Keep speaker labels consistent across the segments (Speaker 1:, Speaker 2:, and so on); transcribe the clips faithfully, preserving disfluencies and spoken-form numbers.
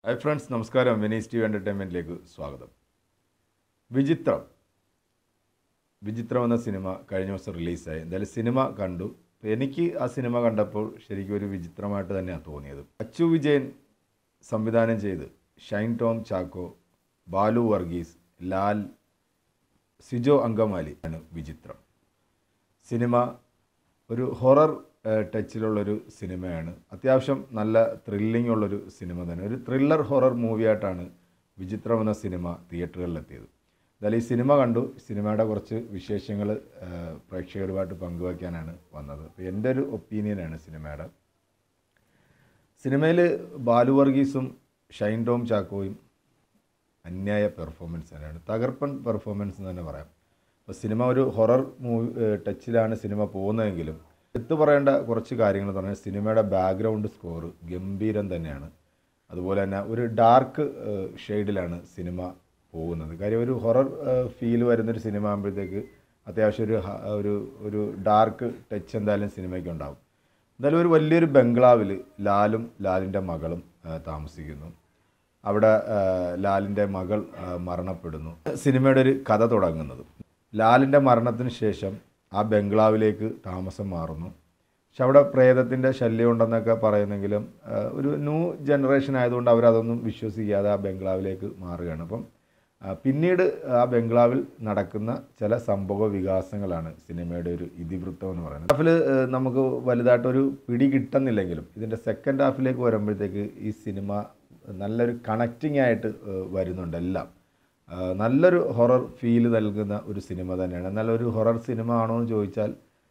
Speaker 1: Hi friends, നമസ്കാരം. Venice T V എൻ്റർടൈൻമെൻറ്റിലേക്ക് സ്വാഗതം. വിചിത്രം വിചിത്രം എന്ന സിനിമ കഴിഞ്ഞ ദിവസം റിലീസായി. എന്തായാലും സിനിമ കണ്ടു. എനിക്ക് ആ സിനിമ കണ്ടപ്പോൾ ശരിക്കും ഒരു വിചിത്രമായിട്ട് തന്നെയാണ് തോന്നിയത്. അച്ചു വിജയൻ സംവിധാനം ചെയ്ത് ഷൈൻ ടോം ചാക്കോ, ബാലു വർഗീസ്, ലാൽ, സിജോ അങ്കമാലി ആണ് വിചിത്രം. സിനിമ ഒരു ഹൊറർ ടച്ചിലുള്ളൊരു സിനിമയാണ്. അത്യാവശ്യം നല്ല ത്രില്ലിംഗ് ഉള്ളൊരു സിനിമ തന്നെ. ഒരു ത്രില്ലർ ഹൊറർ മൂവിയായിട്ടാണ് വിചിത്രം എന്ന സിനിമ തിയേറ്ററുകളിലെത്തിയത്. എന്തായാലും ഈ സിനിമ കണ്ടു. സിനിമയുടെ കുറച്ച് വിശേഷങ്ങൾ പ്രേക്ഷകരുമായിട്ട് പങ്കുവയ്ക്കാനാണ് വന്നത്. അപ്പോൾ എൻ്റെ ഒരു ഒപ്പീനിയനാണ് സിനിമയുടെ. സിനിമയിൽ ബാലു വർഗീസും ഷൈൻ ടോം ചാക്കോയും അന്യായ പെർഫോമൻസ് തന്നെയാണ്. തകർപ്പൻ പെർഫോമൻസ് എന്ന് തന്നെ പറയാം. അപ്പോൾ സിനിമ ഒരു ഹൊറർ മൂവി ടച്ചിലാണ് സിനിമ പോകുന്നതെങ്കിലും എടുത്തു പറയേണ്ട കുറച്ച് കാര്യങ്ങൾ എന്ന് പറഞ്ഞാൽ സിനിമയുടെ ബാക്ക്ഗ്രൗണ്ട് സ്കോർ ഗംഭീരം തന്നെയാണ്. അതുപോലെ തന്നെ ഒരു ഡാർക്ക് ഷെയ്ഡിലാണ് സിനിമ പോകുന്നത്. കാര്യം ഒരു ഹൊറർ ഫീൽ വരുന്നൊരു സിനിമ ആകുമ്പോഴത്തേക്ക് അത്യാവശ്യം ഒരു ഒരു ഒരു ഡാർക്ക് ടച്ച് എന്തായാലും സിനിമയ്ക്ക് ഉണ്ടാകും. എന്തായാലും ഒരു വലിയൊരു ബംഗ്ലാവിൽ ലാലും ലാലിൻ്റെ മകളും താമസിക്കുന്നു. അവിടെ ലാലിൻ്റെ മകൾ മരണപ്പെടുന്നു. സിനിമയുടെ ഒരു കഥ തുടങ്ങുന്നത് ലാലിൻ്റെ മരണത്തിന് ശേഷം ആ ബംഗ്ലാവിലേക്ക് താമസം മാറുന്നു. പക്ഷെ അവിടെ പ്രേതത്തിൻ്റെ ശല്യം ഉണ്ടെന്നൊക്കെ പറയുന്നെങ്കിലും ഒരു ന്യൂ ജനറേഷൻ ആയതുകൊണ്ട് അവരതൊന്നും വിശ്വസിക്കാതെ ആ ബംഗ്ലാവിലേക്ക് മാറുകയാണ്. അപ്പം പിന്നീട് ആ ബംഗ്ലാവിൽ നടക്കുന്ന ചില സംഭവ വികാസങ്ങളാണ് സിനിമയുടെ ഒരു ഇതിവൃത്തം എന്ന് പറയുന്നത്. ഹാഫിൽ നമുക്ക് വലുതായിട്ടൊരു പിടി കിട്ടുന്നില്ലെങ്കിലും ഇതിൻ്റെ സെക്കൻഡ് ഹാഫിലേക്ക് വരുമ്പോഴത്തേക്ക് ഈ സിനിമ നല്ലൊരു കണക്റ്റിംഗ് ആയിട്ട് വരുന്നുണ്ട്. എല്ലാം നല്ലൊരു ഹൊറർ ഫീൽ നൽകുന്ന ഒരു സിനിമ തന്നെയാണ്. എന്നാൽ ഒരു ഹൊറർ സിനിമ ആണോ എന്ന് ചോദിച്ചാൽ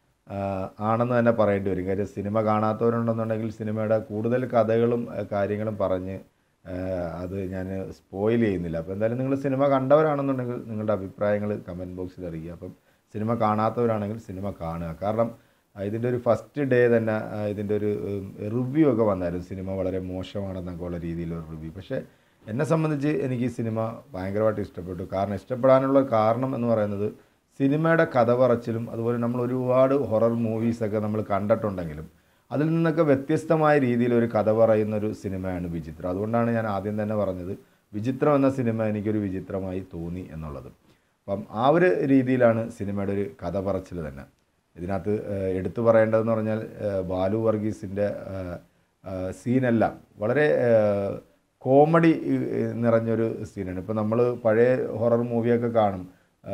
Speaker 1: ആണെന്ന് തന്നെ പറയേണ്ടി വരും. കാര്യം സിനിമ കാണാത്തവരുണ്ടെന്നുണ്ടെങ്കിൽ സിനിമയുടെ കൂടുതൽ കഥകളും കാര്യങ്ങളും പറഞ്ഞ് അത് ഞാൻ സ്പോയിൽ ചെയ്യുന്നില്ല. അപ്പോൾ എന്തായാലും നിങ്ങൾ സിനിമ കണ്ടവരാണെന്നുണ്ടെങ്കിൽ നിങ്ങളുടെ അഭിപ്രായങ്ങൾ കമൻറ്റ് ബോക്സിൽ അറിയിക്കുക. അപ്പം സിനിമ കാണാത്തവരാണെങ്കിൽ സിനിമ കാണുക. കാരണം ഇതിൻ്റെ ഒരു ഫസ്റ്റ് ഡേ തന്നെ ഇതിൻ്റെ ഒരു റിവ്യൂ ഒക്കെ വന്നായിരുന്നു. സിനിമ വളരെ മോശമാണെന്നൊക്കെ ഉള്ള രീതിയിലൊരു റിവ്യൂ. പക്ഷേ എന്നെ സംബന്ധിച്ച് എനിക്ക് ഈ സിനിമ ഭയങ്കരമായിട്ട് ഇഷ്ടപ്പെട്ടു. കാരണം ഇഷ്ടപ്പെടാനുള്ള കാരണം എന്ന് പറയുന്നത് സിനിമയുടെ കഥ പറച്ചിലും അതുപോലെ നമ്മൾ ഒരുപാട് ഹൊറർ മൂവീസൊക്കെ നമ്മൾ കണ്ടിട്ടുണ്ടെങ്കിലും അതിൽ നിന്നൊക്കെ വ്യത്യസ്തമായ രീതിയിൽ ഒരു കഥ പറയുന്നൊരു സിനിമയാണ് വിചിത്രം. അതുകൊണ്ടാണ് ഞാൻ ആദ്യം തന്നെ പറഞ്ഞത് വിചിത്രം എന്ന സിനിമ എനിക്കൊരു വിചിത്രമായി തോന്നി എന്നുള്ളത്. അപ്പം ആ ഒരു രീതിയിലാണ് സിനിമയുടെ ഒരു കഥ പറച്ചിൽ തന്നെ. ഇതിനകത്ത് എടുത്തു പറയേണ്ടതെന്ന് പറഞ്ഞാൽ ബാലു വർഗീസിൻ്റെ സീനെല്ലാം വളരെ കോമഡി നിറഞ്ഞൊരു സീനാണ്. ഇപ്പോൾ നമ്മൾ പഴയ ഹൊറർ മൂവിയൊക്കെ കാണും,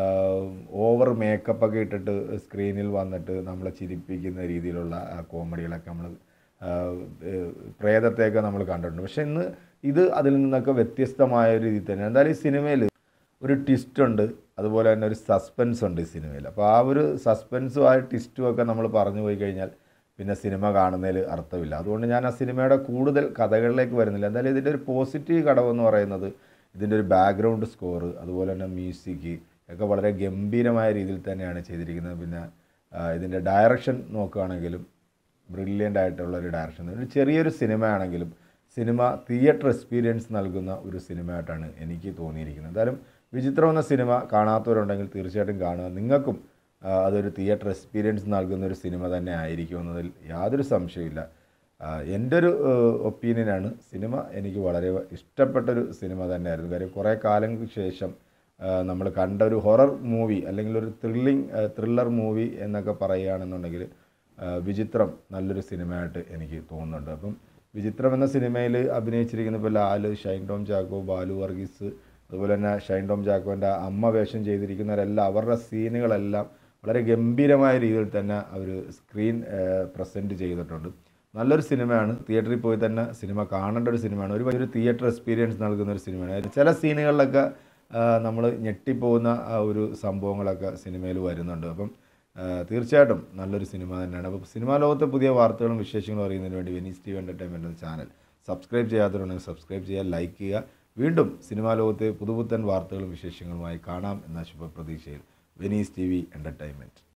Speaker 1: ഓവർ മേക്കപ്പൊക്കെ ഇട്ടിട്ട് സ്ക്രീനിൽ വന്നിട്ട് നമ്മളെ ചിരിപ്പിക്കുന്ന രീതിയിലുള്ള കോമഡികളൊക്കെ നമ്മൾ പ്രേതത്തെയൊക്കെ നമ്മൾ കണ്ടിട്ടുണ്ട്. പക്ഷേ ഇന്ന് ഇത് അതിൽ നിന്നൊക്കെ വ്യത്യസ്തമായ ഒരു രീതിയിൽ തന്നെ. എന്തായാലും ഈ സിനിമയിൽ ഒരു ട്വിസ്റ്റ് ഉണ്ട്, അതുപോലെ തന്നെ ഒരു സസ്പെൻസ് ഉണ്ട് ഈ സിനിമയിൽ. അപ്പോൾ ആ ഒരു സസ്പെൻസും ആ ട്വിസ്റ്റും ഒക്കെ നമ്മൾ പറഞ്ഞു പോയി കഴിഞ്ഞാൽ പിന്നെ സിനിമ കാണുന്നതിൽ അർത്ഥമില്ല. അതുകൊണ്ട് ഞാൻ ആ സിനിമയുടെ കൂടുതൽ കഥകളിലേക്ക് വരുന്നില്ല. എന്തായാലും ഇതിൻ്റെ ഒരു പോസിറ്റീവ് ഘടകമെന്ന് പറയുന്നത് ഇതിൻ്റെ ഒരു ബാക്ക്ഗ്രൗണ്ട് സ്കോർ, അതുപോലെ തന്നെ മ്യൂസിക് ഒക്കെ വളരെ ഗംഭീരമായ രീതിയിൽ തന്നെയാണ് ചെയ്തിരിക്കുന്നത്. പിന്നെ ഇതിൻ്റെ ഡയറക്ഷൻ നോക്കുകയാണെങ്കിലും ബ്രില്യൻ്റ് ആയിട്ടുള്ള ഒരു ഡയറക്ഷൻ. ഒരു ചെറിയൊരു സിനിമയാണെങ്കിലും സിനിമ തിയേറ്റർ എക്സ്പീരിയൻസ് നൽകുന്ന ഒരു സിനിമയായിട്ടാണ് എനിക്ക് തോന്നിയിരിക്കുന്നത്. എന്തായാലും വിചിത്രം എന്ന സിനിമ കാണാത്തവരുണ്ടെങ്കിൽ തീർച്ചയായിട്ടും കാണുക. നിങ്ങൾക്കും അതൊരു തിയേറ്റർ എക്സ്പീരിയൻസ് നൽകുന്ന ഒരു സിനിമ തന്നെ ആയിരിക്കും എന്നതിൽ യാതൊരു സംശയമില്ല. എൻ്റെ ഒരു ഒപ്പീനിയനാണ്. സിനിമ എനിക്ക് വളരെ ഇഷ്ടപ്പെട്ടൊരു സിനിമ തന്നെയായിരുന്നു. കാര്യം കുറേ കാലങ്ങൾക്ക് ശേഷം നമ്മൾ കണ്ട ഒരു ഹൊറർ മൂവി അല്ലെങ്കിൽ ഒരു ത്രില്ലിംഗ് ത്രില്ലർ മൂവി എന്നൊക്കെ പറയുകയാണെന്നുണ്ടെങ്കിൽ വിചിത്രം നല്ലൊരു സിനിമയായിട്ട് എനിക്ക് തോന്നുന്നുണ്ട്. അപ്പം വിചിത്രം എന്ന സിനിമയിൽ അഭിനയിച്ചിരിക്കുന്ന ഇപ്പോൾ ലാല്, ഷൈൻ ടോം ചാക്കോ, ബാലു വർഗീസ്, അതുപോലെ തന്നെ ഷൈൻ ടോം ചാക്കോൻ്റെ അമ്മ വേഷം ചെയ്തിരിക്കുന്നവരെല്ലാം അവരുടെ സീനുകളെല്ലാം വളരെ ഗംഭീരമായ രീതിയിൽ തന്നെ അവർ സ്ക്രീൻ പ്രസൻറ്റ് ചെയ്തിട്ടുണ്ട്. നല്ലൊരു സിനിമയാണ്. തിയേറ്ററിൽ പോയി തന്നെ സിനിമ കാണേണ്ട ഒരു സിനിമയാണ്. ഒരു വലിയൊരു തിയേറ്റർ എക്സ്പീരിയൻസ് നൽകുന്ന ഒരു സിനിമയാണ്. ചില സീനുകളിലൊക്കെ നമ്മൾ ഞെട്ടിപ്പോകുന്ന ഒരു സംഭവങ്ങളൊക്കെ സിനിമയിൽ വരുന്നുണ്ട്. അപ്പം തീർച്ചയായിട്ടും നല്ലൊരു സിനിമ തന്നെയാണ്. അപ്പോൾ സിനിമാ ലോകത്തെ പുതിയ വാർത്തകളും വിശേഷങ്ങളും അറിയുന്നതിന് വേണ്ടി വെനീസ് ടി വി എൻ്റർടൈൻമെൻറ്റ് എന്ന ചാനൽ സബ്സ്ക്രൈബ് ചെയ്യാത്തവരുണ്ടെങ്കിൽ സബ്സ്ക്രൈബ് ചെയ്യുക, ലൈക്ക് ചെയ്യുക. വീണ്ടും സിനിമാ ലോകത്തെ പുതുപുത്തൻ വാർത്തകളും വിശേഷങ്ങളുമായി കാണാം എന്ന ശുഭപ്രതീക്ഷയിൽ വെനീസ് ടി വി എൻ്റർടൈൻമെൻറ്റ്.